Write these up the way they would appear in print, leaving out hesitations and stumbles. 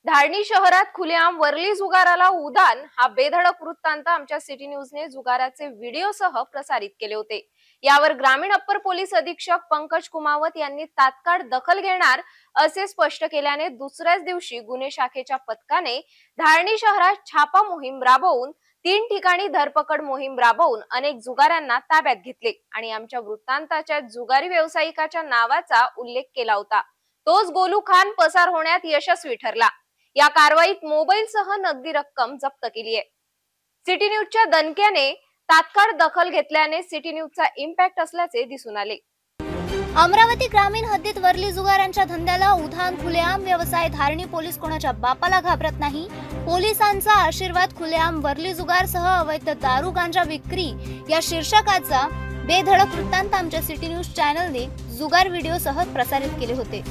धारणी शहरात खुलेआम वर्ली जुगाराला उधाण हा बेधडक वृत्तांत आमच्या सिटी न्यूजने जुगाराचे व्हिडिओसह प्रसारित केले होते। यावर ग्रामीण अप्पर पोलीस अधीक्षक पंकज कुमावत यांनी तात्काळ दखल घेणार असे स्पष्ट केल्याने दुसऱ्याच दिवशी गुन्हे शाखेच्या पथकाने धारणी शहरात छापा मोहीम राबवून 3 ठिकाणी धरपकड मोहीम राबवून अनेक जुगाऱ्यांना ताब्यात घेतले आणि आमच्या वृत्तांताच्या जुगारी व्यावसायिकाच्या नावाचा उल्लेख केला होता। तोच गोलू खान पसार होण्यात यशस्वी ठरला। या कारवाईत मोबाईलसह नगदी रक्कम जप्त केली आहे। सिटी न्यूजच्या दणक्याने तात्काळ दखल घेतल्याने सिटी न्यूजचा इम्पॅक्ट असल्याचे दिसून आले। अमरावती ग्रामीण हद्दीत वर्ली जुगारांच्या धंद्याला उधाण खुलेआम व्यवसाय। धारणी पोलीस कोणाच्या बापाला घाबरत नाही। पोलिसांचा आशीर्वाद खुलेआम वर्ली जुगारसह अवैध दारू गांजा विक्री या शीर्षकाचा बेधडक वृत्तांत आमच्या सिटी न्यूज चॅनलने जुगार व्हिडिओसह प्रसारित केले होते।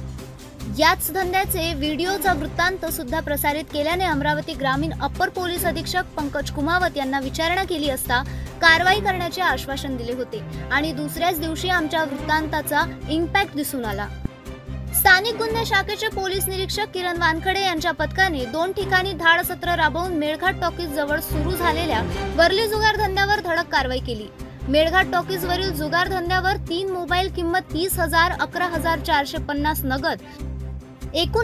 याच धंद्याचे व्हिडिओचा वृत्तांत सुद्धा प्रसारित केल्याने अमरावती ग्रामीण अप्पर पोलीस अधीक्षक पंकज कुमावत यांना विचारणा केली असता कारवाई करण्याचे आश्वासन दिले होते आणि दुसऱ्याच दिवशी आमच्या वृत्तांताचा इम्पॅक्ट दिसून आला। स्थानिक गुन्हे शाखेचे पोलीस निरीक्षक किरण वानखडे यांच्या पथकाने 2 ठिकाणी धाड सत्र राबवून मेळघाट टॉकीज जवळ सुरू झालेल्या वर्ली जुगार धंद्यावर धडक कारवाई केली। मेळघाट टॉकीज वरील जुगार धंद्यावर 3 मोबाईल किंमत 30,000, 11,450 नगद एकूण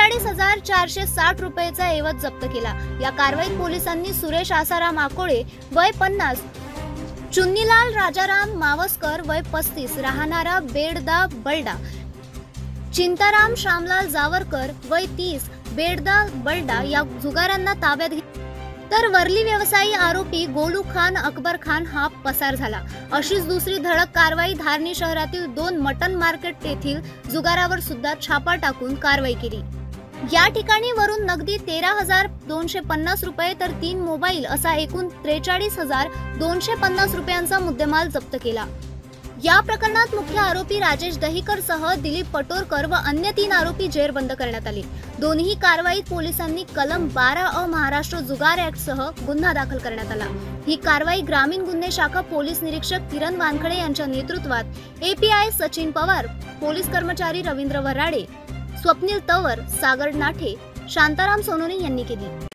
41,460 रुपयेचा ऐवज जप्त केला। या कारवाईत पोलिसांनी सुरेश आसाराम आकोळे वय 50, चुन्नीलाल राजाराम मावस्कर वय 35 राहणारा बेडदा बलडा, चिंताराम श्यामलाल जावरकर वय 30 बेडदा बलडा या जुगारांना ताब्यात घेतले, तर वर्ली व्यवसायी आरोपी गोलू खान अकबर खान हा पसार झाला। अशीच दुसरी धडक कारवाई धारणी शहरातील 2 मटन मार्केट येथील जुगारावर सुद्धा छापा टाकून कारवाई केली। या ठिकाणी वरून नगदी 13,250 रुपये तर 3 मोबाईल असा एकूण 43,250 रुपयांचा मुद्देमाल जप्त केला। या प्रकरणात मुख्य आरोपी राजेश दहीकर सह दिलीप पटोरकर व अन्य 3 आरोपी जेरबंद करण्यात आले। दोन्ही कारवाईत पोलिसांनी कलम 12 महाराष्ट्र जुगार ऍक्ट सह गुन्हा दाखल करण्यात आला। ही कारवाई ग्रामीण गुन्हे शाखा पोलीस निरीक्षक किरण वानखडे यांच्या नेतृत्वात एपीआय सचिन पवार, पोलीस कर्मचारी रवींद्र वराडे, स्वप्नील तवर, सागर नाठे, शांताराम सोनोनी यांनी केली।